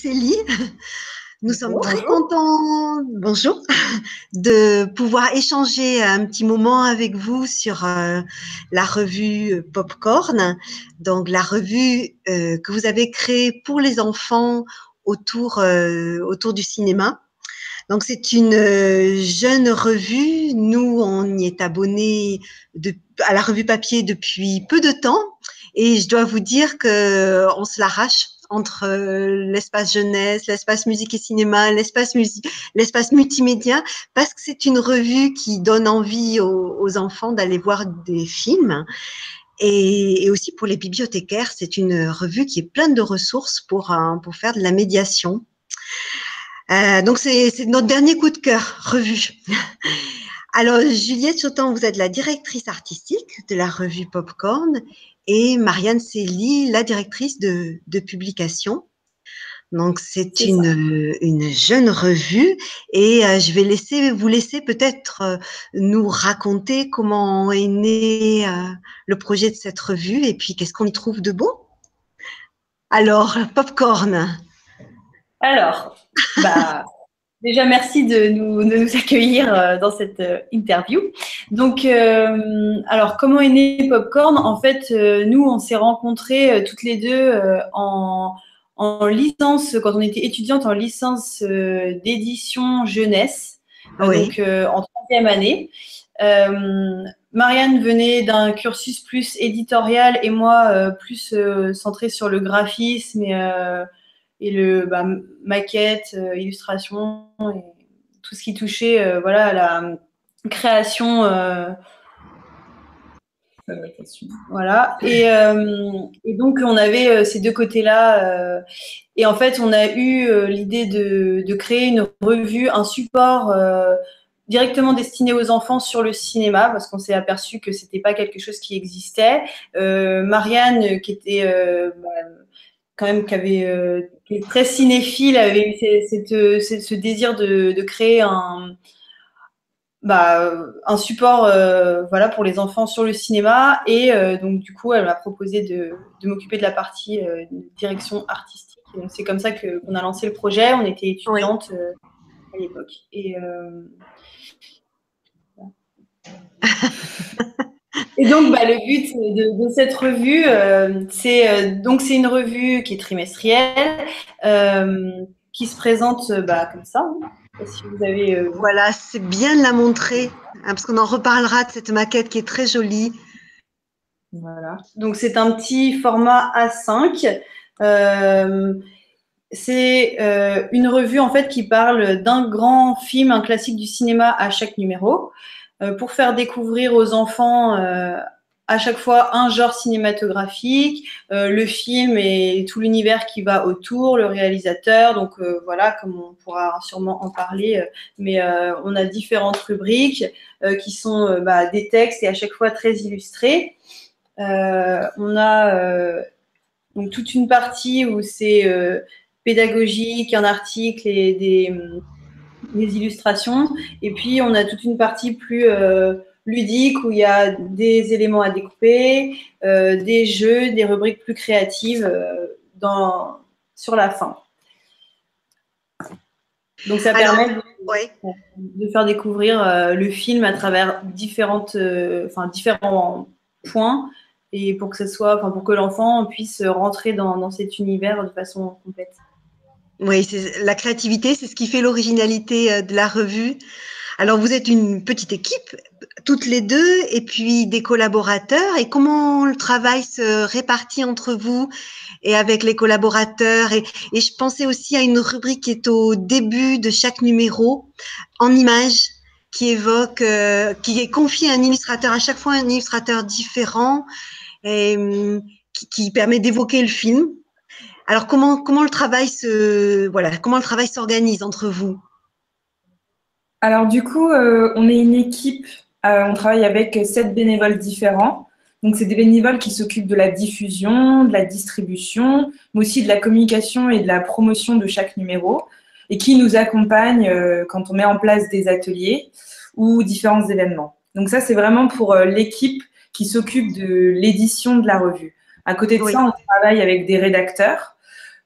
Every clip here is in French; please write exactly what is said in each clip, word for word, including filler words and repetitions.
Célie. Nous sommes Bonjour. très contents, bonjour, de pouvoir échanger un petit moment avec vous sur euh, la revue Popcorn, donc la revue euh, que vous avez créée pour les enfants autour, euh, autour du cinéma. Donc c'est une euh, jeune revue, nous on y est abonnés de, à la revue papier depuis peu de temps et je dois vous dire que on se l'arrache entre euh, l'espace jeunesse, l'espace musique et cinéma, l'espace musique, l'espace multimédia, parce que c'est une revue qui donne envie aux, aux enfants d'aller voir des films. Et, et aussi pour les bibliothécaires, c'est une revue qui est pleine de ressources pour, euh, pour faire de la médiation. Euh, donc c'est, c'est notre dernier coup de cœur, revue. Alors Juliette Chotan, vous êtes la directrice artistique de la revue Popcorn et Marianne Célie, la directrice de, de publication. Donc c'est C'est ça. une, une jeune revue et euh, je vais laisser vous laisser peut-être euh, nous raconter comment est né euh, le projet de cette revue et puis qu'est-ce qu'on y trouve de beau. Alors Popcorn. Alors, bah, déjà merci de nous, de nous accueillir euh, dans cette euh, interview. Donc, euh, alors comment est né Popcorn? En fait, euh, nous, on s'est rencontrés euh, toutes les deux euh, en, en licence, quand on était étudiante en licence euh, d'édition jeunesse, euh, Oui, donc euh, en troisième année. Euh, Marianne venait d'un cursus plus éditorial et moi euh, plus euh, centré sur le graphisme et, euh, et le bah, maquette, euh, illustration et tout ce qui touchait euh, voilà, à la création. Euh, voilà. Et, euh, et donc, on avait euh, ces deux côtés-là. Euh, et en fait, on a eu euh, l'idée de, de créer une revue, un support euh, directement destiné aux enfants sur le cinéma, parce qu'on s'est aperçu que c'était pas quelque chose qui existait. Euh, Marianne, qui était euh, bah, quand même, qui avait euh, qui est très cinéphile, avait eu cette, cette, cette, ce désir de, de créer un bah, un support euh, voilà, pour les enfants sur le cinéma. Et euh, donc, du coup, elle m'a proposé de, de m'occuper de la partie euh, de direction artistique. Et donc, c'est comme ça que, qu'on a lancé le projet. On était oui. étudiantes euh, à l'époque. Et, euh, et donc, bah, le but de, de cette revue, euh, c'est euh, donc c'est une revue qui est trimestrielle, euh, qui se présente bah, comme ça. Hein. Je sais pas si vous avez euh, Voilà, c'est bien de la montrer, hein, parce qu'on en reparlera de cette maquette qui est très jolie. voilà. Donc, c'est un petit format A cinq. Euh, c'est euh, une revue en fait qui parle d'un grand film, un classique du cinéma à chaque numéro, euh, pour faire découvrir aux enfants euh, à chaque fois un genre cinématographique, euh, le film et tout l'univers qui va autour, le réalisateur. Donc euh, voilà, comme on pourra sûrement en parler, euh, mais euh, on a différentes rubriques euh, qui sont euh, bah, des textes et à chaque fois très illustrés. Euh, on a euh, donc toute une partie où c'est euh, pédagogique, un article et des, des, illustrations. Et puis on a toute une partie plus euh, ludique où il y a des éléments à découper, euh, des jeux, des rubriques plus créatives euh, dans, sur la fin. Donc ça Alors, permet de, oui. de faire découvrir euh, le film à travers différentes, euh, enfin, différents points et pour que ce soit, enfin, pour que l'enfant puisse rentrer dans, dans cet univers de façon complète. Oui, c'est, la créativité, c'est ce qui fait l'originalité euh, de la revue. Alors, vous êtes une petite équipe, toutes les deux, et puis des collaborateurs. Et comment le travail se répartit entre vous et avec les collaborateurs? Et, et je pensais aussi à une rubrique qui est au début de chaque numéro, en images, qui évoque, euh, qui est confiée à un illustrateur, à chaque fois un illustrateur différent, et hum, qui, qui permet d'évoquer le film. Alors comment comment le travail se voilà comment le travail s'organise entre vous? Alors du coup, euh, on est une équipe, euh, on travaille avec sept bénévoles différents. Donc c'est des bénévoles qui s'occupent de la diffusion, de la distribution, mais aussi de la communication et de la promotion de chaque numéro, et qui nous accompagnent euh, quand on met en place des ateliers ou différents événements. Donc ça, c'est vraiment pour euh, l'équipe qui s'occupe de l'édition de la revue. À côté de Oui, ça, on travaille avec des rédacteurs.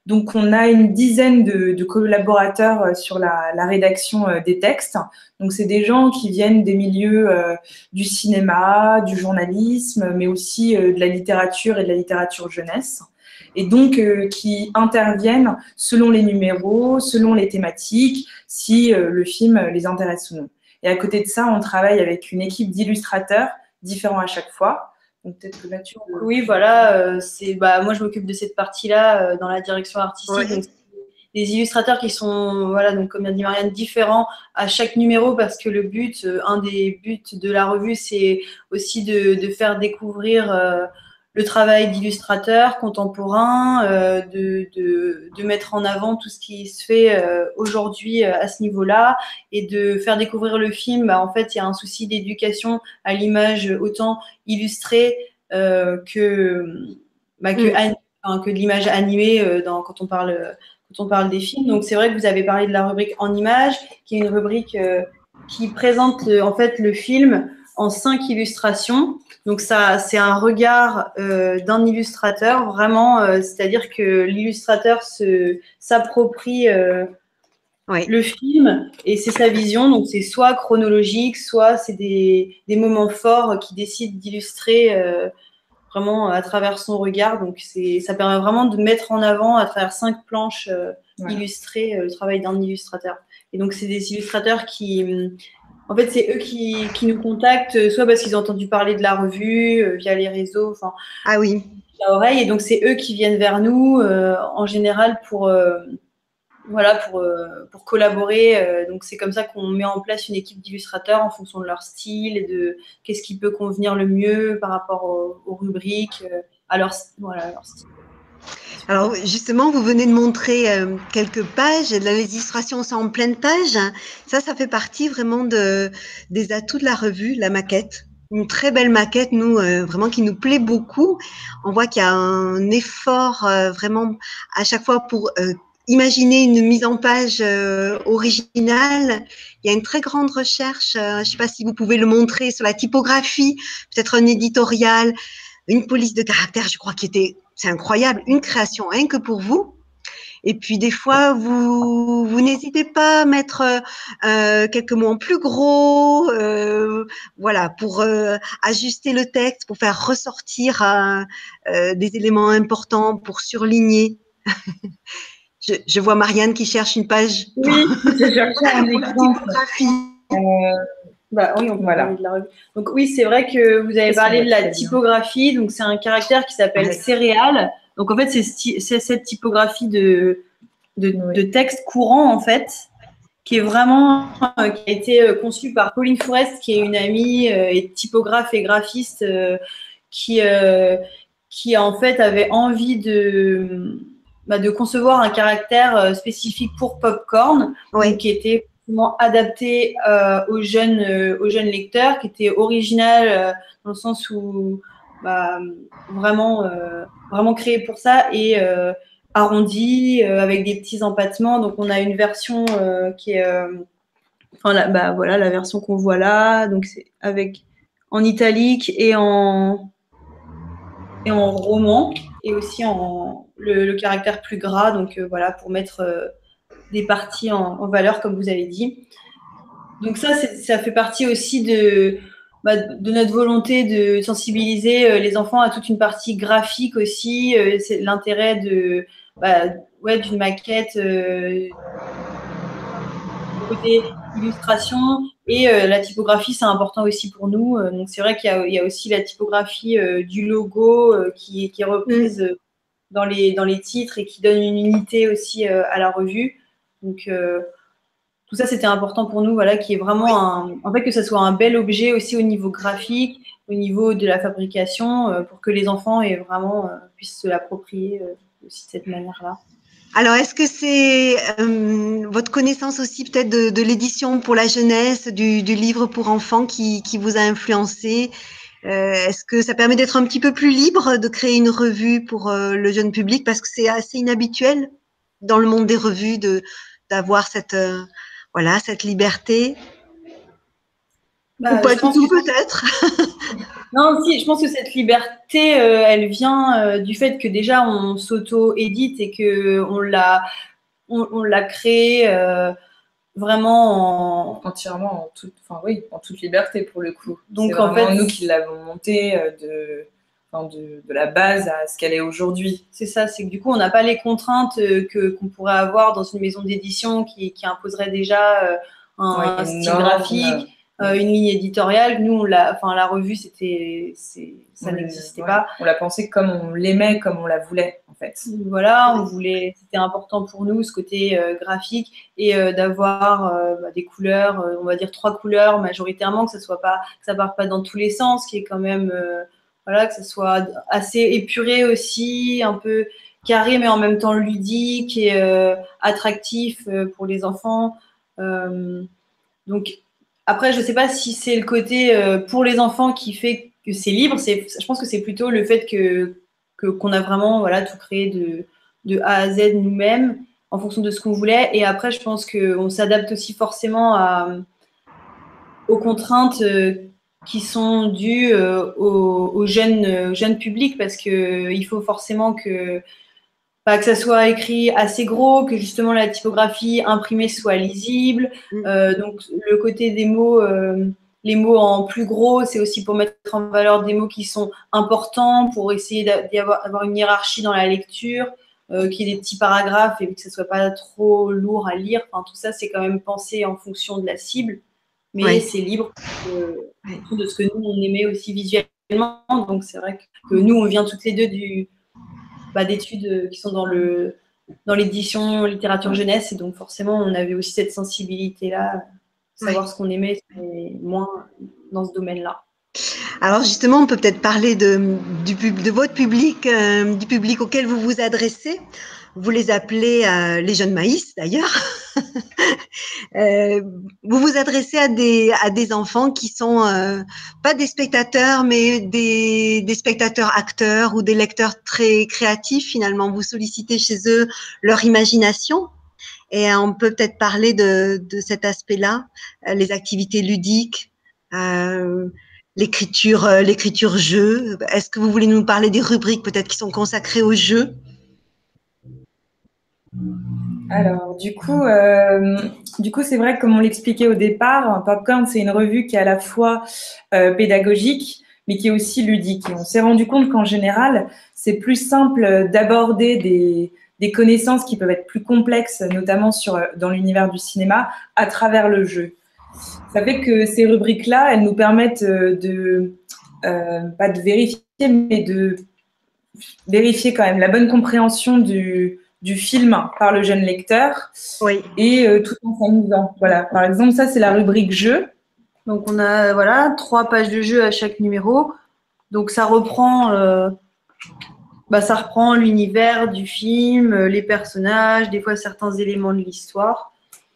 Donc, on a une dizaine de, de collaborateurs sur la, la rédaction des textes. Donc, c'est des gens qui viennent des milieux euh, du cinéma, du journalisme, mais aussi euh, de la littérature et de la littérature jeunesse. Et donc, euh, qui interviennent selon les numéros, selon les thématiques, si euh, le film les intéresse ou non. Et à côté de ça, on travaille avec une équipe d'illustrateurs différents à chaque fois. Donc, peut-être que Mathieu… Oui, voilà, euh, c'est, bah, moi je m'occupe de cette partie-là euh, dans la direction artistique. Ouais. Donc, des illustrateurs qui sont, voilà, donc comme a dit Marianne, différents à chaque numéro parce que le but, euh, un des buts de la revue, c'est aussi de, de faire découvrir euh, le travail d'illustrateurs contemporains, euh, de, de, de mettre en avant tout ce qui se fait euh, aujourd'hui euh, à ce niveau-là et de faire découvrir le film. Bah, en fait, il y a un souci d'éducation à l'image autant illustrée euh, que, bah, que, Mm. enfin, que de l'image animée euh, dans, quand on parle quand on parle des films. Donc, c'est vrai que vous avez parlé de la rubrique en images, qui est une rubrique euh, qui présente euh, en fait le film en cinq illustrations. Donc, ça, c'est un regard euh, d'un illustrateur, vraiment, euh, c'est-à-dire que l'illustrateur se s'approprie euh, Oui. le film et c'est sa vision. Donc, c'est soit chronologique, soit c'est des, des moments forts qui décident d'illustrer euh, vraiment à travers son regard. Donc, c'est, ça permet vraiment de mettre en avant à travers cinq planches euh, ouais. illustrées euh, le travail d'un illustrateur. Et donc, c'est des illustrateurs qui, en fait, c'est eux qui, qui nous contactent, soit parce qu'ils ont entendu parler de la revue euh, via les réseaux, enfin, ah oui, la oreille. Et donc, c'est eux qui viennent vers nous euh, en général pour euh, voilà, pour, euh, pour collaborer. Euh, donc, c'est comme ça qu'on met en place une équipe d'illustrateurs en fonction de leur style et de qu'est-ce qui peut convenir le mieux par rapport aux, aux rubriques, euh, à, leur, voilà, à leur style. Alors, justement, vous venez de montrer euh, quelques pages, de l'illustration, c'est en pleine page. Ça, ça fait partie vraiment de, des atouts de la revue, la maquette. Une très belle maquette, nous, euh, vraiment, qui nous plaît beaucoup. On voit qu'il y a un effort euh, vraiment à chaque fois pour euh, imaginer une mise en page euh, originale. Il y a une très grande recherche, euh, je ne sais pas si vous pouvez le montrer, sur la typographie, peut-être un éditorial, une police de caractère, je crois, qui était, c'est incroyable, une création rien que pour vous. Et puis des fois, vous, vous n'hésitez pas à mettre euh, quelques mots en plus gros, euh, voilà, pour euh, ajuster le texte, pour faire ressortir euh, euh, des éléments importants, pour surligner. je, je vois Marianne qui cherche une page. Oui, je cherchais un exemple. Euh, bah oui, on peut voilà. parler de la revue. Donc oui, c'est vrai que vous avez parlé de la typographie. Donc c'est un caractère qui s'appelle ouais. céréale. Donc en fait, c'est, c'est cette typographie de, de, oui. de texte courant en fait, qui est vraiment euh, qui a été euh, conçue par Pauline Fourest, qui est une amie euh, et typographe et graphiste, euh, qui euh, qui en fait avait envie de bah, de concevoir un caractère euh, spécifique pour Popcorn, oui. donc, qui était adapté euh, aux jeunes euh, aux jeunes lecteurs, qui était original euh, dans le sens où bah, vraiment euh, vraiment créé pour ça et euh, arrondi euh, avec des petits empattements. Donc on a une version euh, qui est euh, enfin la, bah voilà la version qu'on voit là, donc c'est avec en italique et en et en roman et aussi en le, le caractère plus gras, donc euh, voilà pour mettre euh, des parties en, en valeur, comme vous avez dit. Donc ça, c'est, ça fait partie aussi de, bah, de notre volonté de sensibiliser euh, les enfants à toute une partie graphique aussi. Euh, c'est l'intérêt de, bah, ouais, d'une maquette, euh, côté illustration et euh, la typographie, c'est important aussi pour nous. Euh, donc c'est vrai qu'il y a, il y a aussi la typographie euh, du logo euh, qui, qui est reprise euh, dans les dans les titres et qui donne une unité aussi euh, à la revue. Donc, euh, tout ça, c'était important pour nous, voilà, qui est vraiment un, en fait, que ça soit un bel objet aussi au niveau graphique, au niveau de la fabrication, euh, pour que les enfants aient vraiment, euh, puissent se l'approprier euh, aussi de cette manière-là. Alors, est-ce que c'est euh, votre connaissance aussi peut-être de, de l'édition pour la jeunesse, du, du livre pour enfants qui, qui vous a influencé? Euh, est-ce que ça permet d'être un petit peu plus libre, de créer une revue pour euh, le jeune public? Parce que c'est assez inhabituel dans le monde des revues de d'avoir cette euh, voilà cette liberté. Bah, ou pas du tout que... peut-être. Non, si, je pense que cette liberté, euh, elle vient euh, du fait que déjà on s'auto-édite et que on l'a, on, on l'a créé euh, vraiment en… entièrement en toute, enfin oui, en toute liberté pour le coup. Donc c'est en vraiment fait, nous qui l'avons montée euh, de, enfin, de, de la base à ce qu'elle est aujourd'hui. c'est ça, c'est que du coup on n'a pas les contraintes euh, que qu'on pourrait avoir dans une maison d'édition qui, qui imposerait déjà euh, un, Ouais, un une style norme, graphique. Euh, une ligne éditoriale, nous, on l'a, enfin, la revue, c'était, c'est, ça on le- n'existait ouais, pas. On l'a pensé comme on l'aimait, comme on la voulait, en fait. Voilà, on voulait, c'était important pour nous ce côté euh, graphique et euh, d'avoir euh, bah, des couleurs, euh, on va dire trois couleurs majoritairement, que ça soit pas, que ça parte pas dans tous les sens, qui est quand même, euh, voilà, que ça soit assez épuré aussi, un peu carré mais en même temps ludique et euh, attractif euh, pour les enfants. Euh, donc après, je sais pas si c'est le côté euh, pour les enfants qui fait que c'est libre. C'est, je pense que c'est plutôt le fait que, que qu'on a vraiment voilà tout créé de de A à Z nous-mêmes en fonction de ce qu'on voulait. Et après, je pense que on s'adapte aussi forcément à, aux contraintes euh, qui sont dues euh, aux, aux jeunes euh, jeunes publics parce que euh, il faut forcément que bah, que ça soit écrit assez gros, que justement la typographie imprimée soit lisible. Euh, donc le côté des mots, euh, les mots en plus gros, c'est aussi pour mettre en valeur des mots qui sont importants, pour essayer d'avoir avoir une hiérarchie dans la lecture, euh, qu'il y ait des petits paragraphes et que ce soit pas trop lourd à lire. Enfin, tout ça, c'est quand même pensé en fonction de la cible, mais Oui. c'est libre euh, de ce que nous on aimait aussi visuellement. Donc c'est vrai que, que nous on vient toutes les deux du bah, d'études qui sont dans le dans l'édition littérature jeunesse et donc forcément on avait aussi cette sensibilité là, savoir Oui. ce qu'on aimait et moins dans ce domaine-là. Alors justement, on peut peut-être parler de, du, de votre public, euh, du public auquel vous vous adressez. Vous les appelez euh, les jeunes maïs d'ailleurs. euh, vous vous adressez à des, à des enfants qui sont euh, pas des spectateurs, mais des, des spectateurs acteurs ou des lecteurs très créatifs finalement. Vous sollicitez chez eux leur imagination. Et on peut peut-être parler de, de cet aspect-là, euh, les activités ludiques, euh, l'écriture, euh, l'écriture jeu. Est-ce que vous voulez nous parler des rubriques peut-être qui sont consacrées aux jeux? Alors, du coup, euh, du coup, c'est vrai que comme on l'expliquait au départ, Popcorn, c'est une revue qui est à la fois euh, pédagogique, mais qui est aussi ludique. Et on s'est rendu compte qu'en général, c'est plus simple d'aborder des, des connaissances qui peuvent être plus complexes, notamment sur, dans l'univers du cinéma, à travers le jeu. Ça fait que ces rubriques-là, elles nous permettent de, euh, pas de vérifier, mais de vérifier quand même la bonne compréhension du, du film par le jeune lecteur, oui. et euh, tout en s'amusant. Voilà. Par exemple, ça, c'est la rubrique jeu. Donc, on a voilà, trois pages de jeu à chaque numéro. Donc, ça reprend, euh, bah, ça reprend l'univers du film, les personnages, des fois certains éléments de l'histoire.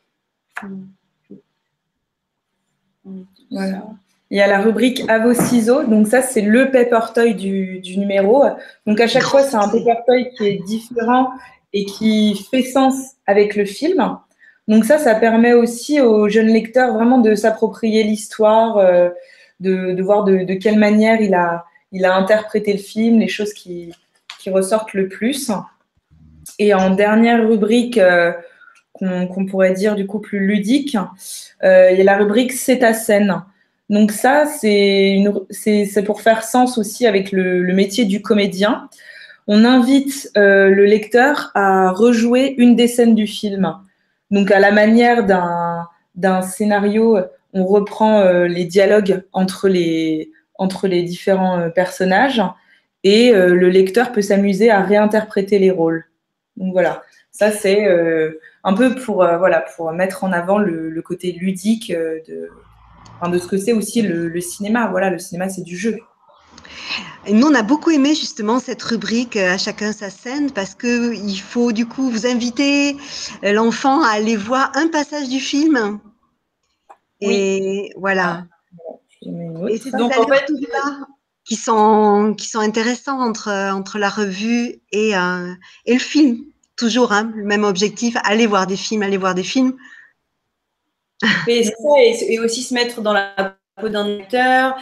Voilà. Il y a la rubrique à vos ciseaux. Donc, ça, c'est le paper toy du, du numéro. Donc, à chaque fois, c'est un paper toy qui est différent et qui fait sens avec le film. Donc ça, ça permet aussi aux jeunes lecteurs vraiment de s'approprier l'histoire, euh, de, de voir de, de quelle manière il a, il a interprété le film, les choses qui, qui ressortent le plus. Et en dernière rubrique, euh, qu'on qu'on pourrait dire du coup plus ludique, euh, il y a la rubrique C'est ta scène. Donc ça, c'est pour faire sens aussi avec le, le métier du comédien. On invite euh, le lecteur à rejouer une des scènes du film. Donc, à la manière d'un d'un scénario, on reprend euh, les dialogues entre les, entre les différents euh, personnages et euh, le lecteur peut s'amuser à réinterpréter les rôles. Donc, voilà. Ça, c'est euh, un peu pour, euh, voilà, pour mettre en avant le, le côté ludique euh, de, enfin, de ce que c'est aussi le, le cinéma. Voilà, le cinéma, c'est du jeu. Et nous, on a beaucoup aimé justement cette rubrique à chacun sa scène parce que il faut du coup vous inviter l'enfant à aller voir un passage du film. Et oui. Voilà. Ah, et c'est donc en fait là qui sont qui sont intéressants entre entre la revue et euh, et le film. Toujours hein, le même objectif, aller voir des films, aller voir des films. Et, ça, et, et aussi se mettre dans la peau d'un acteur.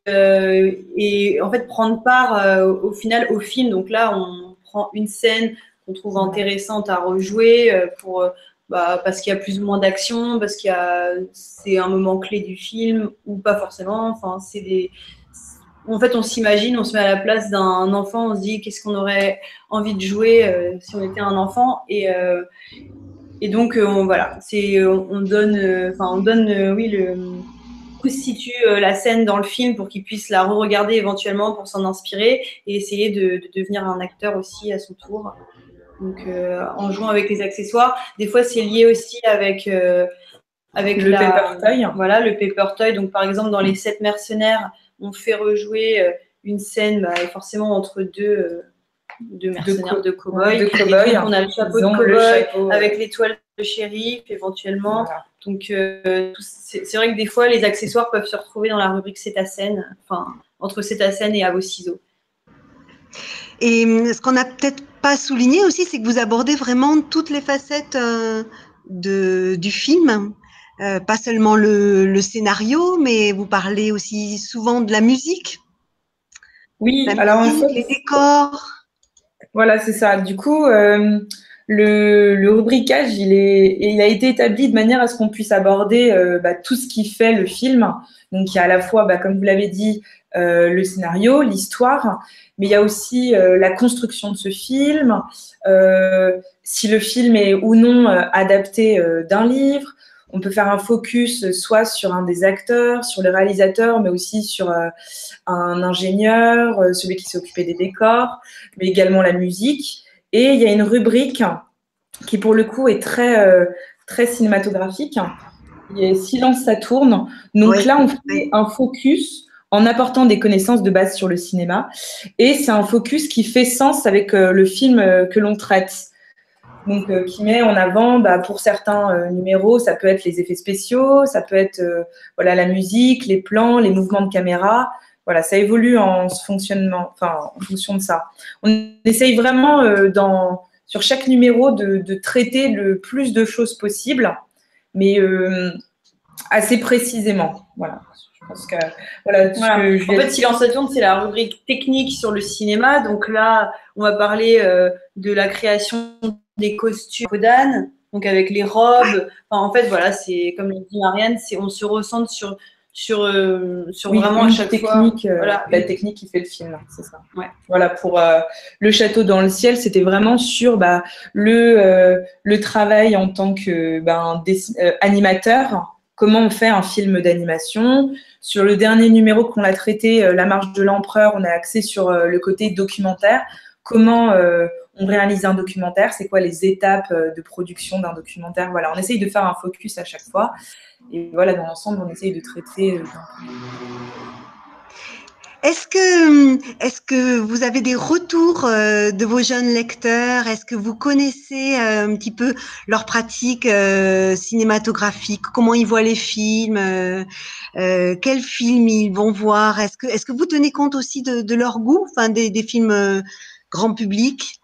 euh, et en fait prendre part euh, au final au film. Donc là, on prend une scène qu'on trouve intéressante à rejouer euh, pour euh, bah, parce qu'il y a plus ou moins d'action, parce qu'il y a c'est un moment clé du film ou pas forcément. Enfin, c'est des en fait, on s'imagine, on se met à la place d'un enfant, on se dit qu'est-ce qu'on aurait envie de jouer euh, si on était un enfant. Et, euh, et donc, euh, on, voilà, c'est, on, on donne, enfin, euh, on donne, euh, oui, le constitue euh, la scène dans le film pour qu'il puisse la re-regarder éventuellement pour s'en inspirer et essayer de, de devenir un acteur aussi à son tour. Donc, euh, en jouant avec les accessoires, des fois, c'est lié aussi avec euh, avec le la, paper toy. Voilà, le paper toy. Donc, par exemple, dans les sept mercenaires, on fait rejouer euh, une scène bah, forcément entre deux, euh, deux mercenaires de, co de cow-boys. De cow-boy. On a le chapeau de cow-boy avec l'étoile de shérif éventuellement. Voilà. Donc, euh, c'est vrai que des fois, les accessoires peuvent se retrouver dans la rubrique c'est ta scène, enfin, entre c'est ta scène et à vos ciseaux. Et ce qu'on n'a peut-être pas souligné aussi, c'est que vous abordez vraiment toutes les facettes euh, de, du film. Euh, pas seulement le, le scénario, mais vous parlez aussi souvent de la musique. Oui, la alors musique, en fait, les décors. Voilà, c'est ça. Du coup, euh, le, le rubricage, il, est, il a été établi de manière à ce qu'on puisse aborder euh, bah, tout ce qui fait le film. Donc, il y a à la fois, bah, comme vous l'avez dit, euh, le scénario, l'histoire, mais il y a aussi euh, la construction de ce film, euh, si le film est ou non euh, adapté euh, d'un livre. On peut faire un focus soit sur un des acteurs, sur le réalisateur, mais aussi sur euh, un ingénieur, euh, celui qui s'est occupé des décors, mais également la musique. Et il y a une rubrique qui, pour le coup, est très, euh, très cinématographique. Il y a Silence, ça tourne. Donc oui, là, on fait oui. un focus en apportant des connaissances de base sur le cinéma. Et c'est un focus qui fait sens avec euh, le film euh, que l'on traite. Donc, euh, qui met en avant, bah, pour certains euh, numéros, ça peut être les effets spéciaux, ça peut être euh, voilà, la musique, les plans, les mouvements de caméra. Voilà, ça évolue en fonctionnement, enfin, en fonction de ça. On essaye vraiment, euh, dans, sur chaque numéro, de, de traiter le plus de choses possible, mais euh, assez précisément. Voilà. Je pense que, voilà, voilà. Que je en fait, Silence ça tourne, c'est la rubrique technique sur le cinéma. Donc là, on va parler euh, de la création des costumes Kodan, donc avec les robes. Enfin, en fait, voilà, c'est comme l'a dit Marianne, c'est on se recentre sur sur euh, sur oui, vraiment à chaque technique, fois. Euh, voilà, la technique qui fait le film, c'est ça. Ouais. Voilà, pour euh, le château dans le ciel, c'était vraiment sur bah, le euh, le travail en tant que ben, euh, animateur. Comment on fait un film d'animation. Sur le dernier numéro qu'on a traité, euh, La marche de l'empereur, on a axé sur euh, le côté documentaire. Comment euh, on réalise un documentaire, c'est quoi les étapes euh, de production d'un documentaire. Voilà, on essaye de faire un focus à chaque fois. Et voilà, dans l'ensemble, on essaye de traiter. Euh, Est-ce que, est-ce que vous avez des retours euh, de vos jeunes lecteurs? Est-ce que vous connaissez euh, un petit peu leurs pratiques euh, cinématographiques? Comment ils voient les films? euh, euh, Quels films ils vont voir? Est-ce que, est-ce que vous tenez compte aussi de, de leur goût, enfin des, des films euh, grand public?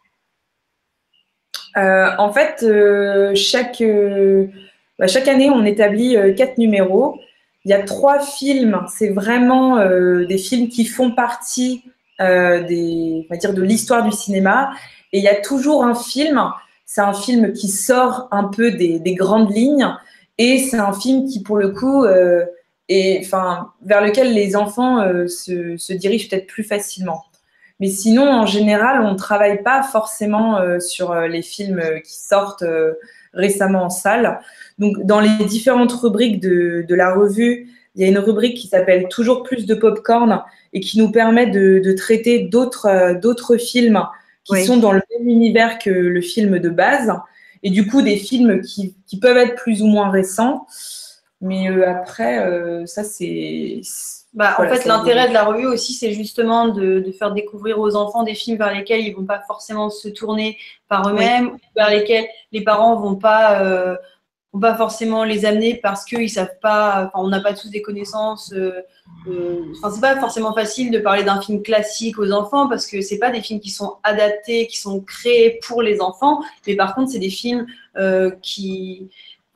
euh, En fait, euh, chaque, euh, bah, chaque année, on établit euh, quatre numéros. Il y a trois films, c'est vraiment euh, des films qui font partie euh, des, on va dire de l'histoire du cinéma. Et il y a toujours un film, c'est un film qui sort un peu des, des grandes lignes. Et c'est un film qui, pour le coup, euh, est, enfin, vers lequel les enfants euh, se, se dirigent peut-être plus facilement. Mais sinon, en général, on ne travaille pas forcément euh, sur euh, les films qui sortent euh, récemment en salle. Donc, dans les différentes rubriques de, de la revue, il y a une rubrique qui s'appelle « Toujours plus de popcorn » et qui nous permet de, de traiter d'autres euh, d'autres films qui oui. sont dans le même univers que le film de base. Et du coup, des films qui, qui peuvent être plus ou moins récents. Mais euh, après, euh, ça, c'est… Bah, voilà, en fait, l'intérêt de la revue aussi, c'est justement de, de faire découvrir aux enfants des films vers lesquels ils ne vont pas forcément se tourner par eux-mêmes, oui. vers lesquels les parents ne vont pas, euh, vont pas forcément les amener parce qu'ils ne savent pas, enfin, on n'a pas tous des connaissances. Euh, euh, enfin, c'est pas forcément facile de parler d'un film classique aux enfants parce que ce pas des films qui sont adaptés, qui sont créés pour les enfants, mais par contre, c'est des films euh, qui… Enfin,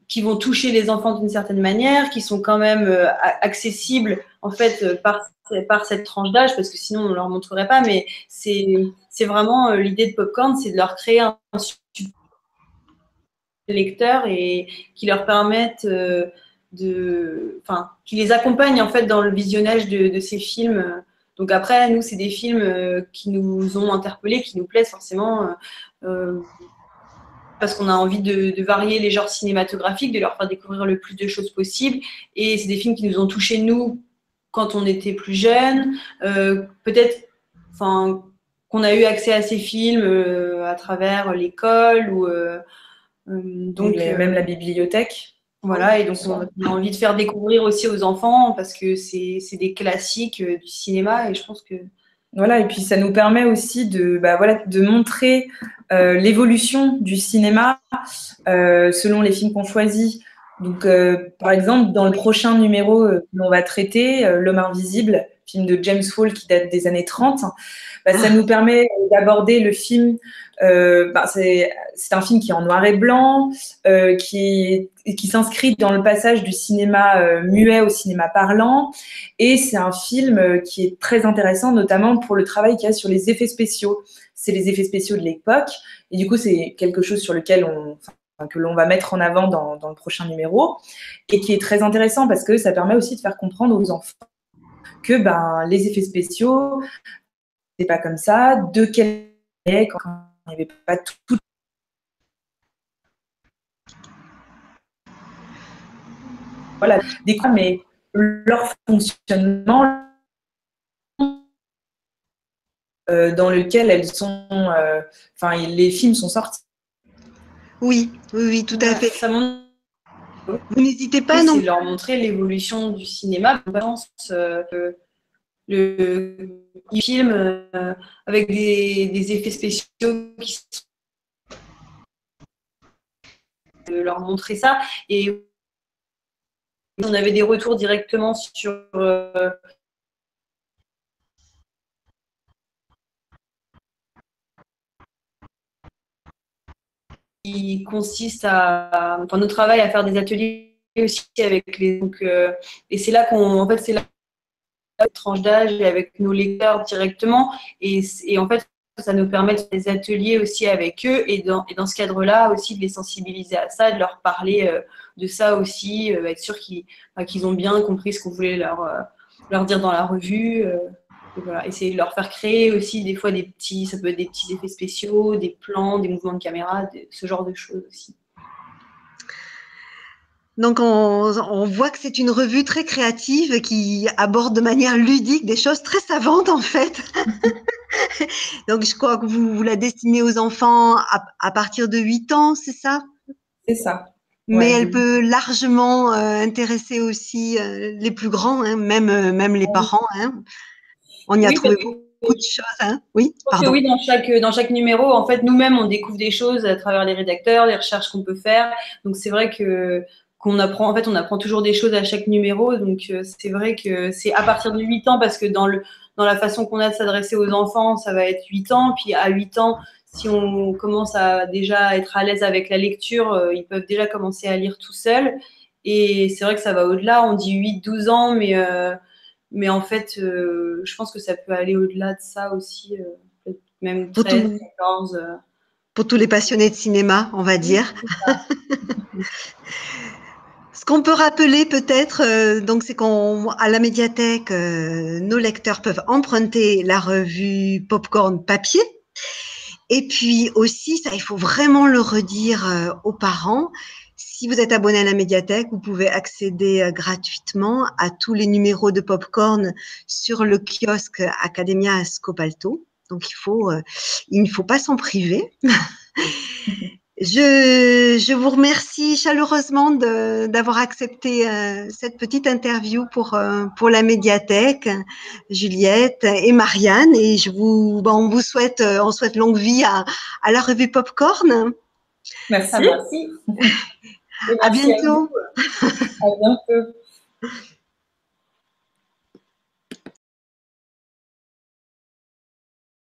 qui vont toucher les enfants d'une certaine manière, qui sont quand même euh, accessibles en fait par, par cette tranche d'âge, parce que sinon on ne leur montrerait pas, mais c'est vraiment euh, l'idée de Popcorn, c'est de leur créer un support lecteur et qui leur permettent euh, de, enfin, qui les accompagnent en fait dans le visionnage de, de ces films. Donc après, nous, c'est des films euh, qui nous ont interpellés, qui nous plaisent forcément. Euh, parce qu'on a envie de, de varier les genres cinématographiques, de leur faire découvrir le plus de choses possible. Et c'est des films qui nous ont touchés, nous, quand on était plus jeunes. Euh, Peut-être enfin, qu'on a eu accès à ces films euh, à travers l'école ou euh, donc les, euh, même la bibliothèque. Voilà, et donc on a envie de faire découvrir aussi aux enfants parce que c'est des classiques euh, du cinéma et je pense que… Voilà, et puis ça nous permet aussi de, bah, voilà, de montrer euh, l'évolution du cinéma euh, selon les films qu'on choisit. Donc, euh, par exemple, dans le prochain numéro euh, qu'on va traiter, euh, L'Homme Invisible, film de James Whale qui date des années trente, bah, ça nous permet d'aborder le film. Euh, bah, c'est un film qui est en noir et blanc, euh, qui, qui s'inscrit dans le passage du cinéma euh, muet au cinéma parlant. Et c'est un film euh, qui est très intéressant, notamment pour le travail qu'il y a sur les effets spéciaux. C'est les effets spéciaux de l'époque. Et du coup, c'est quelque chose sur lequel on… que l'on va mettre en avant dans, dans le prochain numéro, et qui est très intéressant parce que ça permet aussi de faire comprendre aux enfants que ben, les effets spéciaux, c'est pas comme ça, de quel quand il n'y avait pas tout. Voilà, des quoi, mais leur fonctionnement euh, dans lequel elles sont, euh, enfin, les films sont sortis. Oui, oui, oui, tout à fait. Ça montre… Vous n'hésitez pas, oui, non? C'est leur montrer l'évolution du cinéma. Je pense euh, le film euh, avec des, des effets spéciaux qui sont… de leur montrer ça. Et on avait des retours directement sur… Euh, qui consiste à, enfin, notre travail à faire des ateliers aussi avec les, donc, euh, et c'est là qu'on, en fait, c'est là la tranche d'âge et avec nos lecteurs directement, et, et en fait, ça nous permet de faire des ateliers aussi avec eux, et dans, et dans ce cadre-là aussi de les sensibiliser à ça, de leur parler euh, de ça aussi, euh, être sûr qu'ils bah, qu'ils ont bien compris ce qu'on voulait leur, euh, leur dire dans la revue. Euh, Et voilà, essayer de leur faire créer aussi des fois des petits, ça peut être des petits effets spéciaux, des plans, des mouvements de caméra, des, ce genre de choses aussi. Donc, on, on voit que c'est une revue très créative qui aborde de manière ludique des choses très savantes, en fait. Donc, je crois que vous, vous la destinez aux enfants à, à partir de huit ans, c'est ça? C'est ça. Mais ouais, elle peut largement euh, intéresser aussi euh, les plus grands, hein, même, euh, même les parents. Hein. On y a oui, trouvé beaucoup de choses. Hein. Oui, pardon. Oui, dans chaque, dans chaque numéro, en fait, nous-mêmes, on découvre des choses à travers les rédacteurs, les recherches qu'on peut faire. Donc, c'est vrai que qu'on apprend, en fait, on apprend toujours des choses à chaque numéro. Donc, euh, c'est vrai que c'est à partir de huit ans, parce que dans, le, dans la façon qu'on a de s'adresser aux enfants, ça va être huit ans. Puis à huit ans, si on commence à déjà être à l'aise avec la lecture, euh, ils peuvent déjà commencer à lire tout seuls. Et c'est vrai que ça va au-delà. On dit huit douze ans, mais… Euh, mais en fait, euh, je pense que ça peut aller au-delà de ça aussi, euh, même treize, quatorze. Euh. Pour tous les passionnés de cinéma, on va dire. Ce qu'on peut rappeler peut-être, euh, donc, c'est qu'à la médiathèque, euh, nos lecteurs peuvent emprunter la revue Popcorn papier. Et puis aussi, ça, il faut vraiment le redire euh, aux parents. Si vous êtes abonné à la médiathèque, vous pouvez accéder euh, gratuitement à tous les numéros de Popcorn sur le kiosque Academia Scopalto. Donc, il faut, euh, il ne faut pas s'en priver. Je, je vous remercie chaleureusement d'avoir accepté euh, cette petite interview pour, euh, pour la médiathèque, Juliette et Marianne. Et je vous, ben, on vous souhaite, on souhaite longue vie à, à la revue Popcorn. Merci. Merci. À bientôt. À bientôt.